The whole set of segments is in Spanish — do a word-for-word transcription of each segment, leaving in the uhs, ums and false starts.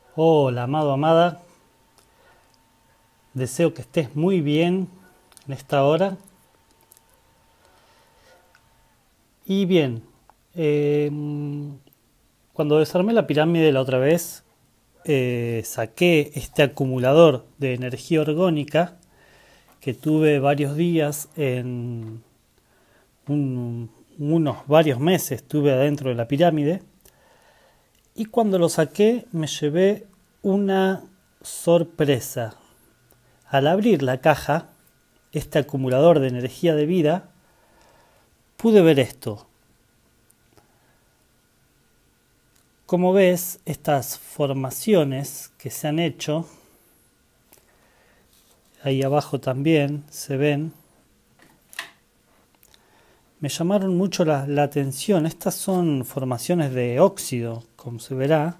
Hola, amado, amada. Deseo que estés muy bien en esta hora. Y bien, eh, cuando desarmé la pirámide la otra vez, eh, saqué este acumulador de energía orgónica que tuve varios días en un- unos varios meses, tuve adentro de la pirámide. Y cuando lo saqué me llevé una sorpresa. Al abrir la caja, este acumulador de energía de vida, pude ver esto. Como ves, estas formaciones que se han hecho, ahí abajo también se ven, me llamaron mucho la, la atención. Estas son formaciones de óxido, como se verá.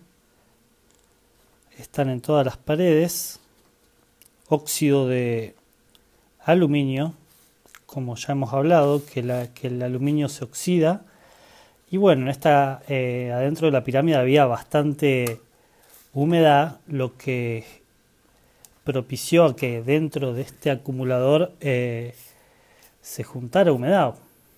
Están en todas las paredes. Óxido de aluminio, como ya hemos hablado, que, la, que el aluminio se oxida. Y bueno, en esta, eh, adentro de la pirámide había bastante humedad, lo que propició a que dentro de este acumulador eh, se juntara humedad.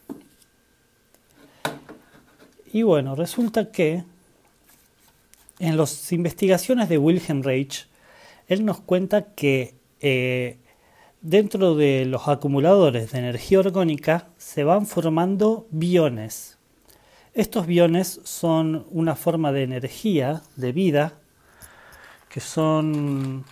Y bueno, resulta que en las investigaciones de Wilhelm Reich, él nos cuenta que eh, dentro de los acumuladores de energía orgánica se van formando biones. Estos biones son una forma de energía, de vida, que son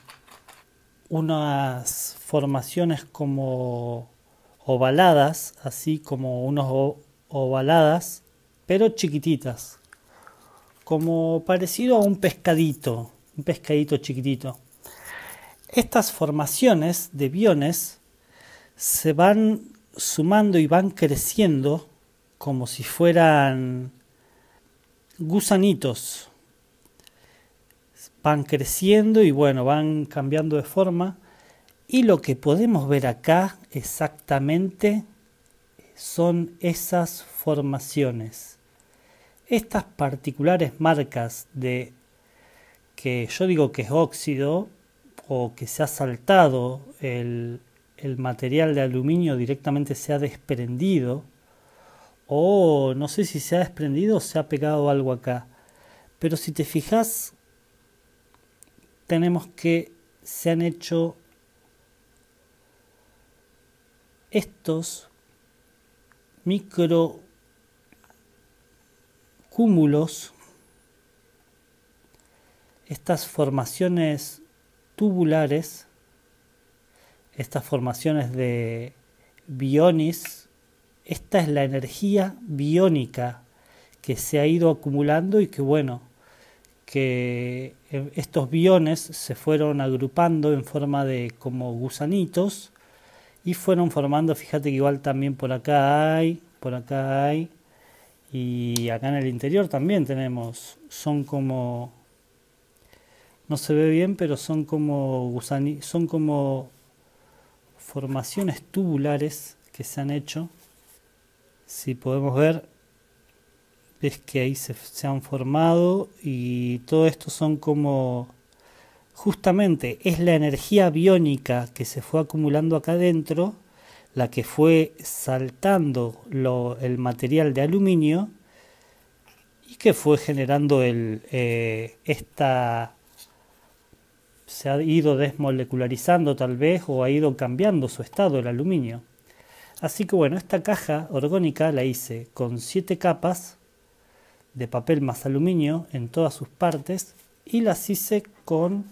unas formaciones como ovaladas, así como unos ovaladas, pero chiquititas, como parecido a un pescadito, un pescadito chiquitito. Estas formaciones de biones se van sumando y van creciendo como si fueran gusanitos. Van creciendo y bueno, van cambiando de forma. Y lo que podemos ver acá exactamente son esas formaciones. Estas particulares marcas de que yo digo que es óxido o que se ha saltado el, el material de aluminio, directamente se ha desprendido, o no sé si se ha desprendido o se ha pegado algo acá, pero si te fijas tenemos que se han hecho estos microcúmulos, estas formaciones tubulares, estas formaciones de bionis. Esta es la energía biónica que se ha ido acumulando y que bueno, que estos biones se fueron agrupando en forma de como gusanitos y fueron formando, fíjate que igual también por acá hay, por acá hay, y acá en el interior también tenemos, son como, no se ve bien, pero son como gusani, son como formaciones tubulares que se han hecho. Si podemos ver, ves que ahí se, se han formado y todo esto son como, justamente es la energía biónica que se fue acumulando acá adentro, la que fue saltando lo, el material de aluminio y que fue generando el, eh, esta, se ha ido desmolecularizando tal vez o ha ido cambiando su estado el aluminio. Así que bueno, esta caja orgánica la hice con siete capas de papel más aluminio en todas sus partes y las hice con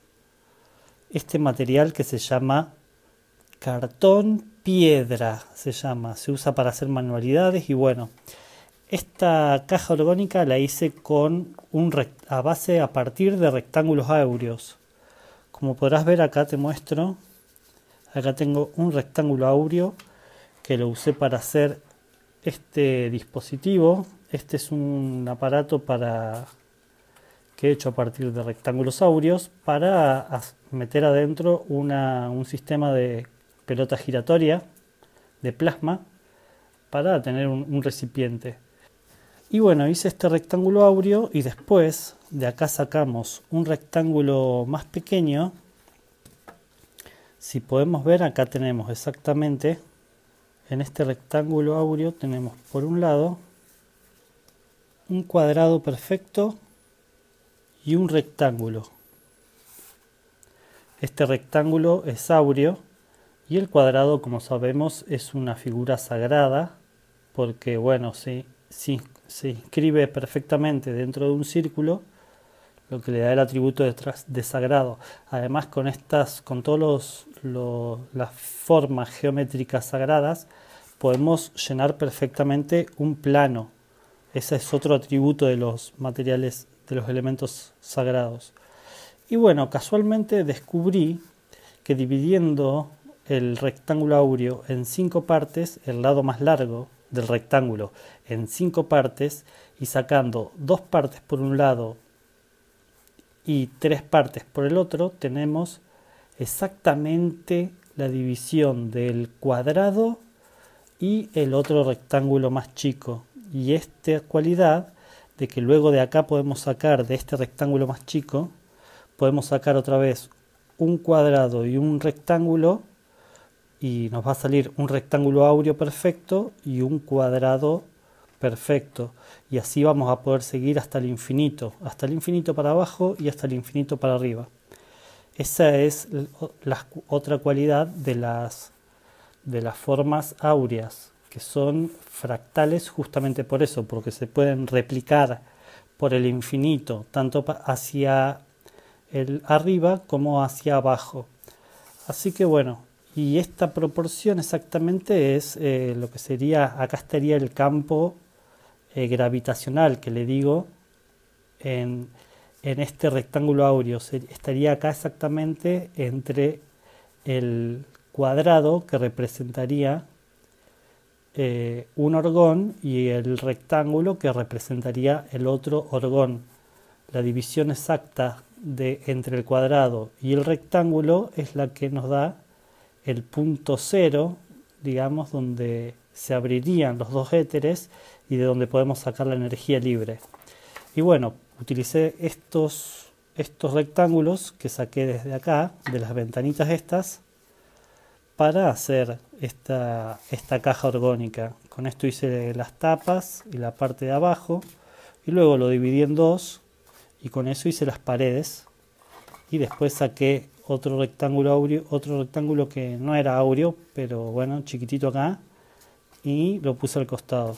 este material que se llama cartón piedra, se llama, se usa para hacer manualidades. Y bueno, esta caja orgánica la hice con un a base a partir de rectángulos áureos. Como podrás ver acá te muestro, acá tengo un rectángulo áureo que lo usé para hacer este dispositivo. Este es un aparato para que he hecho a partir de rectángulos áureos para meter adentro una, un sistema de pelota giratoria de plasma para tener un, un recipiente. Y bueno, hice este rectángulo áureo y después de acá sacamos un rectángulo más pequeño, si podemos ver, acá tenemos exactamente, en este rectángulo áureo tenemos por un lado un cuadrado perfecto y un rectángulo. Este rectángulo es áureo y el cuadrado, como sabemos, es una figura sagrada porque, bueno, se, se, se inscribe perfectamente dentro de un círculo, lo que le da el atributo de, de sagrado. Además, con estas, con todas las formas geométricas sagradas, podemos llenar perfectamente un plano. Ese es otro atributo de los materiales, de los elementos sagrados. Y bueno, casualmente descubrí que dividiendo el rectángulo áureo en cinco partes, el lado más largo del rectángulo en cinco partes, y sacando dos partes por un lado y tres partes por el otro, tenemos exactamente la división del cuadrado y el otro rectángulo más chico. Y esta cualidad de que luego de acá podemos sacar de este rectángulo más chico, podemos sacar otra vez un cuadrado y un rectángulo, y nos va a salir un rectángulo áureo perfecto y un cuadrado perfecto, y así vamos a poder seguir hasta el infinito, hasta el infinito para abajo y hasta el infinito para arriba. Esa es la otra cualidad de las, de las formas áureas, que son fractales justamente por eso, porque se pueden replicar por el infinito, tanto hacia el arriba como hacia abajo. Así que bueno, y esta proporción exactamente es eh, lo que sería, acá estaría el campo eh, gravitacional que le digo en, en este rectángulo áureo. Estaría acá exactamente entre el cuadrado que representaría eh, un orgón y el rectángulo que representaría el otro orgón. La división exacta de entre el cuadrado y el rectángulo es la que nos da el punto cero, digamos, donde se abrirían los dos éteres y de donde podemos sacar la energía libre. Y bueno, utilicé estos, estos rectángulos que saqué desde acá, de las ventanitas estas, para hacer esta, esta caja orgónica. Con esto hice las tapas y la parte de abajo, y luego lo dividí en dos, y con eso hice las paredes, y después saqué otro rectángulo áureo, otro rectángulo que no era áureo, pero bueno, chiquitito acá, y lo puse al costado.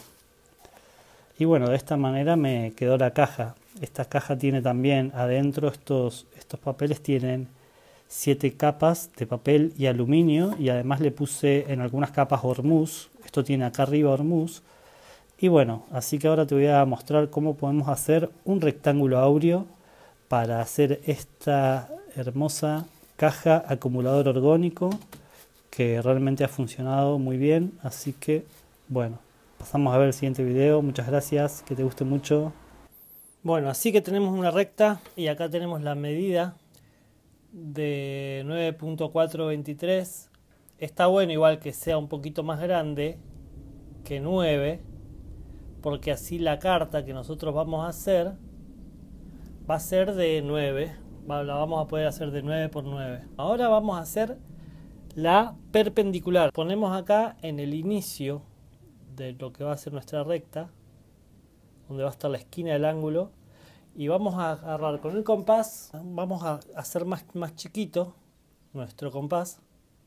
Y bueno, de esta manera me quedó la caja. Esta caja tiene también adentro, estos, estos papeles tienen siete capas de papel y aluminio, y además le puse en algunas capas hormuz. Esto tiene acá arriba hormuz. Y bueno, así que ahora te voy a mostrar cómo podemos hacer un rectángulo áureo para hacer esta hermosa caja acumulador orgónico que realmente ha funcionado muy bien. Así que bueno, pasamos a ver el siguiente video. Muchas gracias, que te guste mucho. Bueno, así que tenemos una recta y acá tenemos la medida de nueve punto cuatrocientos veintitrés. Está bueno igual que sea un poquito más grande que nueve, porque así la carta que nosotros vamos a hacer va a ser de nueve. La vamos a poder hacer de nueve por nueve. Ahora vamos a hacer la perpendicular. Ponemos acá en el inicio de lo que va a ser nuestra recta, donde va a estar la esquina del ángulo, y vamos a agarrar con el compás, vamos a hacer más, más chiquito nuestro compás,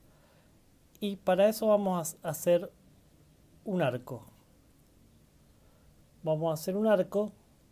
y para eso vamos a hacer un arco. Vamos a hacer un arco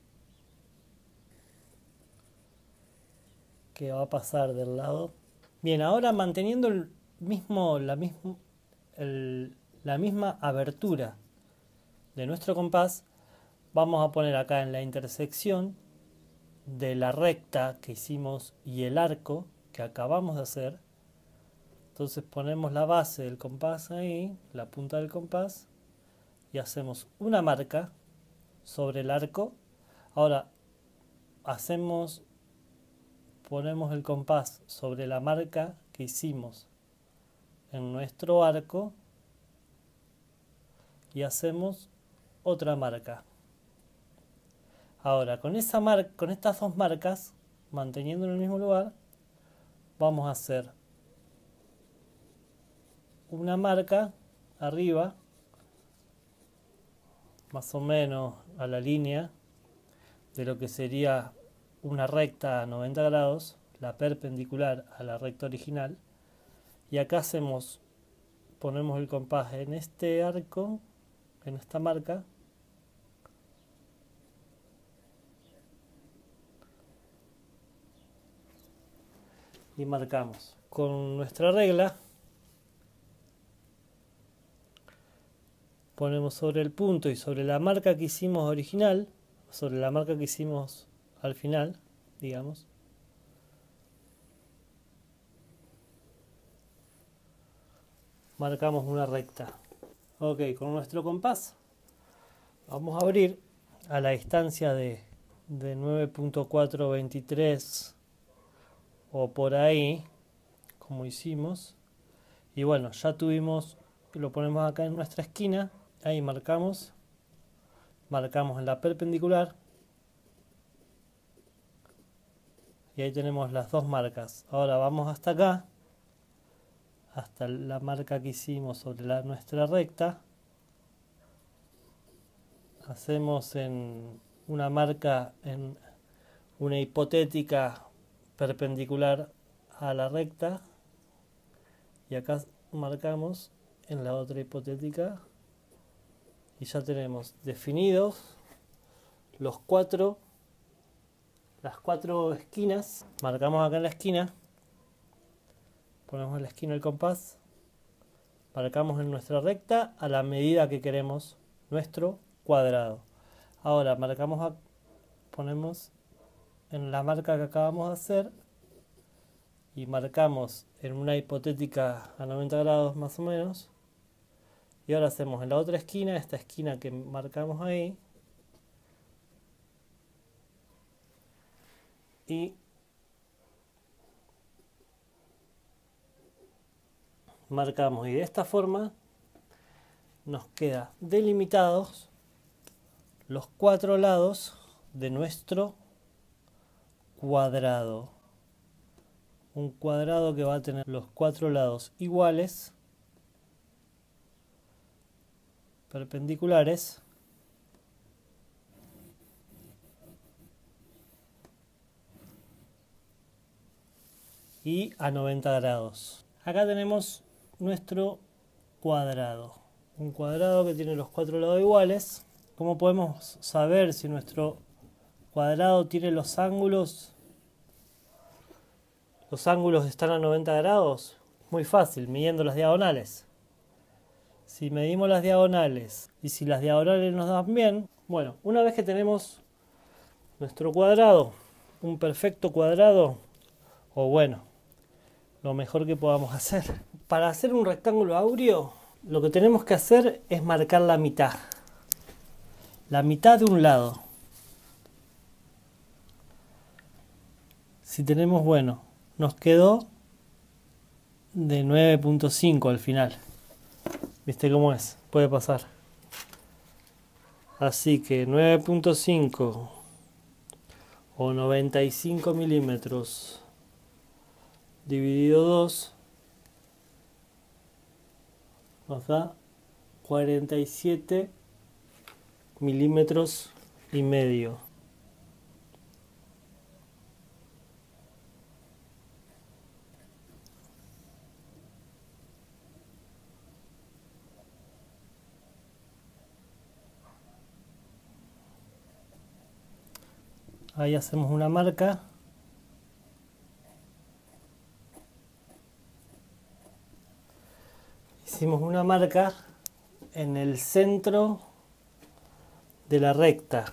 que va a pasar del lado. Bien, ahora manteniendo el mismo, la, mismo, el, la misma abertura de nuestro compás, vamos a poner acá en la intersección de la recta que hicimos y el arco que acabamos de hacer. Entonces ponemos la base del compás ahí, la punta del compás, y hacemos una marca sobre el arco. Ahora hacemos, ponemos el compás sobre la marca que hicimos en nuestro arco y hacemos otra marca. Ahora, con, esa mar con estas dos marcas, manteniendo en el mismo lugar, vamos a hacer una marca arriba, más o menos a la línea de lo que sería una recta a noventa grados, la perpendicular a la recta original, y acá hacemos, ponemos el compás en este arco, en esta marca, y marcamos con nuestra regla, ponemos sobre el punto y sobre la marca que hicimos original, sobre la marca que hicimos al final, digamos, marcamos una recta. Ok, con nuestro compás vamos a abrir a la distancia de, de nueve punto cuatrocientos veintitrés o por ahí, como hicimos, y bueno, ya tuvimos, lo ponemos acá en nuestra esquina, ahí marcamos, marcamos en la perpendicular, y ahí tenemos las dos marcas. Ahora vamos hasta acá, hasta la marca que hicimos sobre la, nuestra recta, hacemos en una marca en una hipotética perpendicular a la recta, y acá marcamos en la otra hipotética, y ya tenemos definidos los cuatro las cuatro esquinas. Marcamos acá en la esquina, ponemos en la esquina el compás, marcamos en nuestra recta a la medida que queremos nuestro cuadrado. Ahora marcamos a, ponemos en la marca que acabamos de hacer y marcamos en una hipotética a noventa grados más o menos, y ahora hacemos en la otra esquina, esta esquina que marcamos ahí, y marcamos, y de esta forma nos queda delimitados los cuatro lados de nuestro cuadrado. Un cuadrado que va a tener los cuatro lados iguales, perpendiculares, y a noventa grados. Acá tenemos nuestro cuadrado, un cuadrado que tiene los cuatro lados iguales. ¿Cómo podemos saber si nuestro cuadrado tiene los ángulos los ángulos están a noventa grados? Muy fácil, midiendo las diagonales. Si medimos las diagonales y si las diagonales nos dan bien, bueno, una vez que tenemos nuestro cuadrado, un perfecto cuadrado, o bueno, lo mejor que podamos hacer. Para hacer un rectángulo áureo, lo que tenemos que hacer es marcar la mitad. La mitad de un lado. Si tenemos, bueno, nos quedó de nueve punto cinco al final. ¿Viste cómo es? Puede pasar. Así que nueve punto cinco o noventa y cinco milímetros dividido dos nos da cuarenta y siete milímetros y medio. Ahí hacemos una marca. Hicimos una marca en el centro de la recta.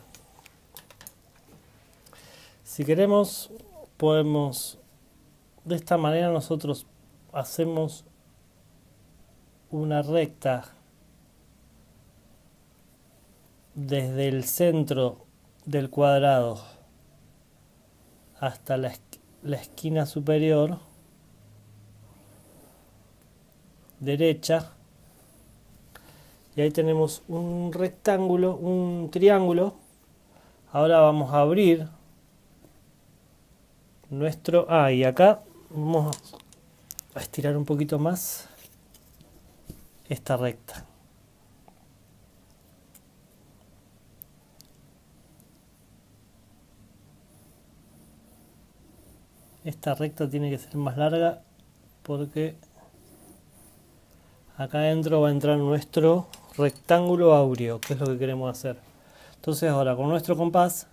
Si queremos, podemos, de esta manera nosotros hacemos una recta desde el centro del cuadrado hasta la, la esquina superior derecha, y ahí tenemos un rectángulo, un triángulo Ahora vamos a abrir nuestro... Ah, y acá vamos a estirar un poquito más esta recta. Esta recta tiene que ser más larga porque acá adentro va a entrar nuestro rectángulo áureo, que es lo que queremos hacer. Entonces ahora con nuestro compás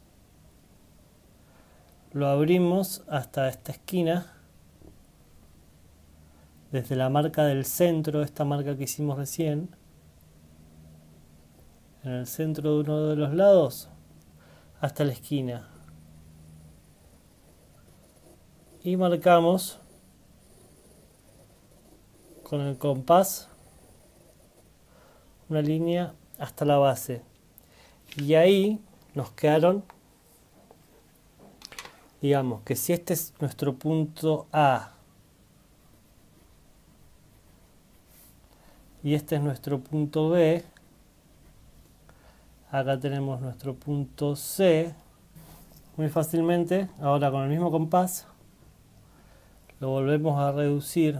lo abrimos hasta esta esquina, desde la marca del centro, esta marca que hicimos recién, en el centro de uno de los lados, hasta la esquina. Y marcamos con el compás una línea hasta la base. Y ahí nos quedaron, digamos que si este es nuestro punto A y este es nuestro punto B, acá tenemos nuestro punto C. Muy fácilmente, ahora con el mismo compás, lo volvemos a reducir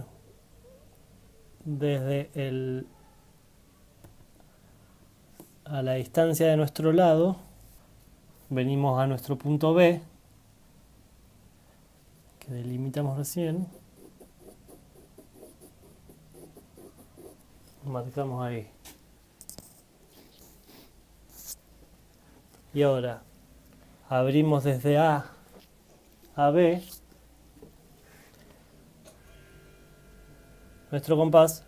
desde el a la distancia de nuestro lado. Venimos a nuestro punto B, que delimitamos recién. Marcamos ahí. Y ahora abrimos desde A a B nuestro compás.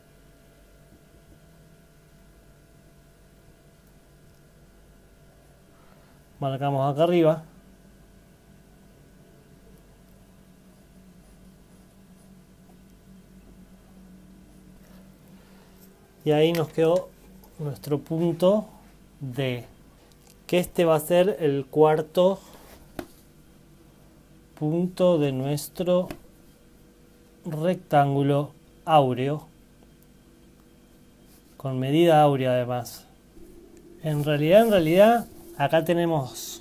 Marcamos acá arriba. Y ahí nos quedó nuestro punto D, que este va a ser el cuarto punto de nuestro rectángulo áureo, con medida áurea además. En realidad, en realidad, acá tenemos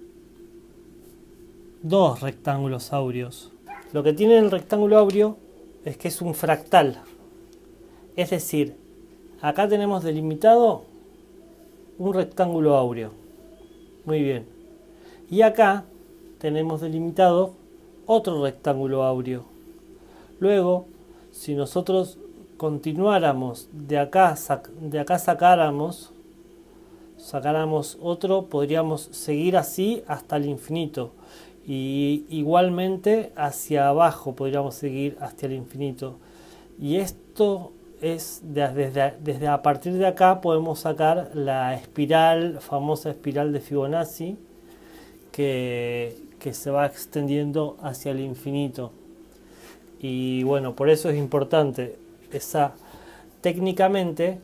dos rectángulos áureos. Lo que tiene el rectángulo áureo es que es un fractal. Es decir, acá tenemos delimitado un rectángulo áureo. Muy bien. Y acá tenemos delimitado otro rectángulo áureo. Luego, si nosotros continuáramos de acá, de acá sacáramos, sacáramos otro, podríamos seguir así hasta el infinito. Y igualmente hacia abajo podríamos seguir hasta el infinito. Y esto es de, desde, desde a partir de acá podemos sacar la espiral, famosa espiral de Fibonacci, que, que se va extendiendo hacia el infinito. Y bueno, por eso es importante esa, técnicamente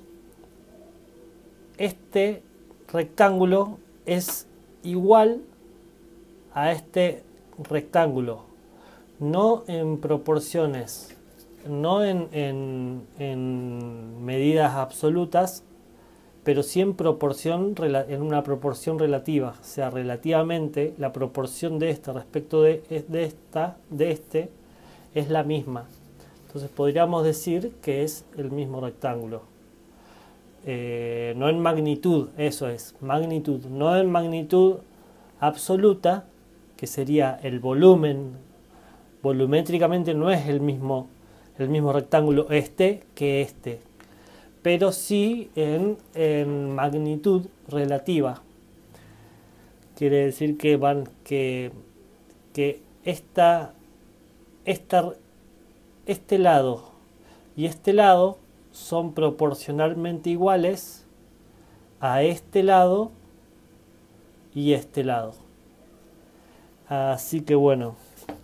este rectángulo es igual a este rectángulo, no en proporciones, no en, en, en medidas absolutas, pero sí en proporción, en una proporción relativa. O sea, relativamente la proporción de este respecto de, de esta, de este, es la misma. Entonces podríamos decir que es el mismo rectángulo. Eh, no en magnitud, eso es, magnitud, no en magnitud absoluta, que sería el volumen. Volumétricamente no es el mismo, el mismo rectángulo este que este, pero sí en, en magnitud relativa. Quiere decir que van que, que esta, esta, este lado y este lado son proporcionalmente iguales a este lado y este lado. Así que bueno,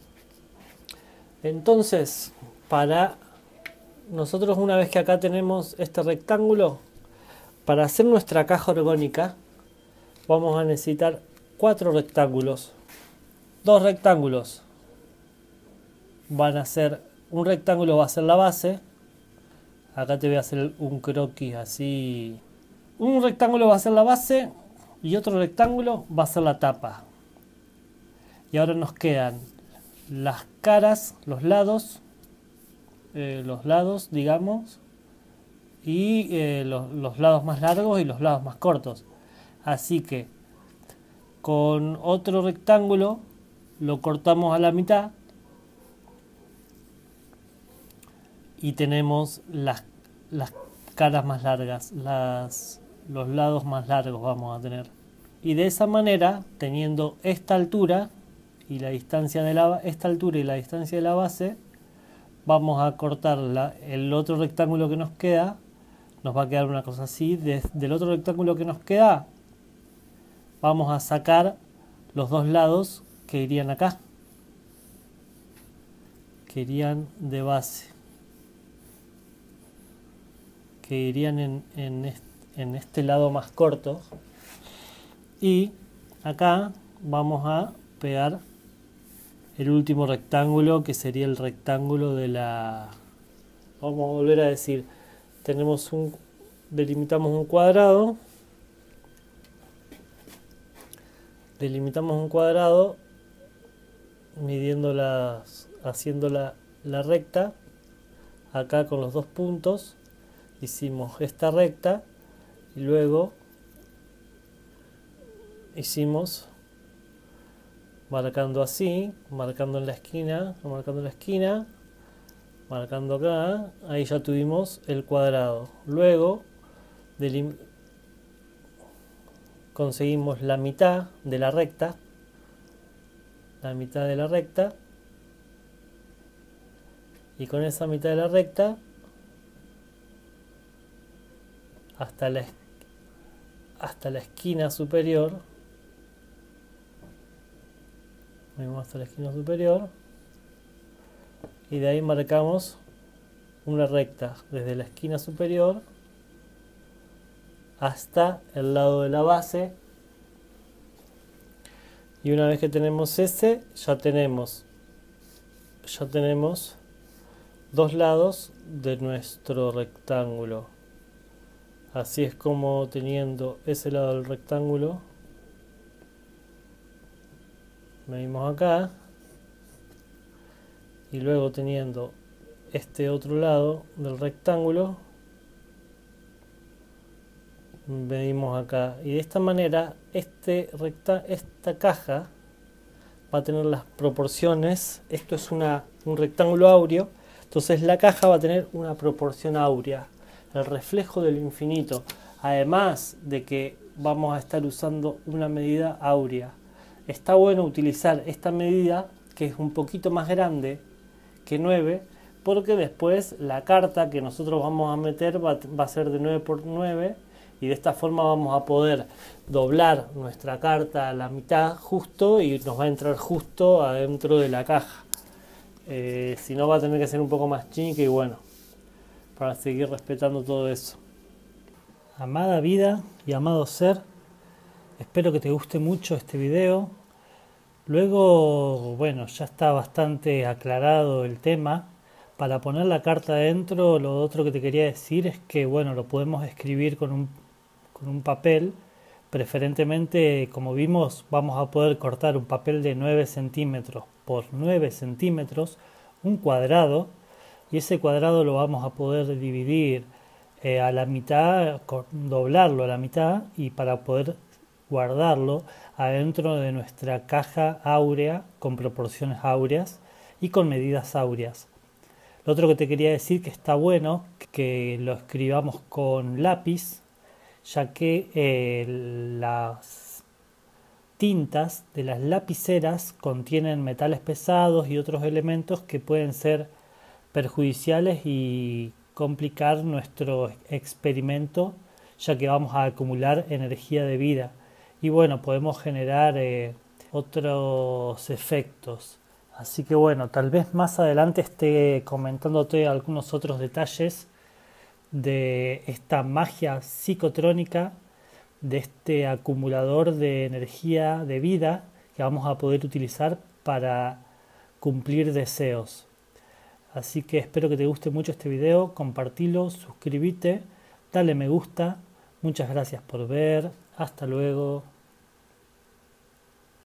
entonces para nosotros, una vez que acá tenemos este rectángulo, para hacer nuestra caja orgónica vamos a necesitar cuatro rectángulos. Dos rectángulos van a ser, un rectángulo va a ser la base. Acá te voy a hacer un croquis así. Un rectángulo va a ser la base y otro rectángulo va a ser la tapa. Y ahora nos quedan las caras, los lados, eh, los lados, digamos, y eh, los, los lados más largos y los lados más cortos. Así que con otro rectángulo lo cortamos a la mitad y tenemos las, las caras más largas, las, los lados más largos vamos a tener. Y de esa manera, teniendo esta altura y la distancia de la, esta altura y la distancia de la base, vamos a cortar la, el otro rectángulo que nos queda. Nos va a quedar una cosa así. De, del otro rectángulo que nos queda, vamos a sacar los dos lados que irían acá, que irían de base, que irían en, en, este, en este lado más corto, y acá vamos a pegar el último rectángulo, que sería el rectángulo de la... Vamos a volver a decir, tenemos un, delimitamos un cuadrado, delimitamos un cuadrado midiendo las, haciendo la, la recta. Acá con los dos puntos hicimos esta recta y luego hicimos marcando así, marcando en la esquina, marcando en la esquina, marcando acá. Ahí ya tuvimos el cuadrado. Luego conseguimos la mitad de la recta, la mitad de la recta, y con esa mitad de la recta hasta la, hasta la esquina superior, hasta la esquina superior, y de ahí marcamos una recta desde la esquina superior hasta el lado de la base. Y una vez que tenemos ese, ya tenemos ya tenemos dos lados de nuestro rectángulo. Así es como, teniendo ese lado del rectángulo, medimos acá, y luego teniendo este otro lado del rectángulo, medimos acá. Y de esta manera este recta, esta caja va a tener las proporciones. Esto es una, un rectángulo áureo, entonces la caja va a tener una proporción áurea, el reflejo del infinito, además de que vamos a estar usando una medida áurea. Está bueno utilizar esta medida, que es un poquito más grande que nueve, porque después la carta que nosotros vamos a meter va, va a ser de nueve por nueve, y de esta forma vamos a poder doblar nuestra carta a la mitad justo, y nos va a entrar justo adentro de la caja. Eh, si no, va a tener que ser un poco más chica, y bueno, para seguir respetando todo eso. Amada vida y amado ser, espero que te guste mucho este video. Luego, bueno, ya está bastante aclarado el tema. Para poner la carta adentro, lo otro que te quería decir es que, bueno, lo podemos escribir con un, con un papel. Preferentemente, como vimos, vamos a poder cortar un papel de nueve centímetros por nueve centímetros, un cuadrado, y ese cuadrado lo vamos a poder dividir eh, a la mitad, doblarlo a la mitad, y para poder guardarlo adentro de nuestra caja áurea con proporciones áureas y con medidas áureas. Lo otro que te quería decir, que está bueno que lo escribamos con lápiz, ya que eh, las tintas de las lapiceras contienen metales pesados y otros elementos que pueden ser perjudiciales y complicar nuestro experimento, ya que vamos a acumular energía de vida. Y bueno, podemos generar eh, otros efectos. Así que bueno, tal vez más adelante esté comentándote algunos otros detalles de esta magia psicotrónica, de este acumulador de energía de vida que vamos a poder utilizar para cumplir deseos. Así que espero que te guste mucho este video, compartilo, suscríbete, dale me gusta. Muchas gracias por ver. Hasta luego.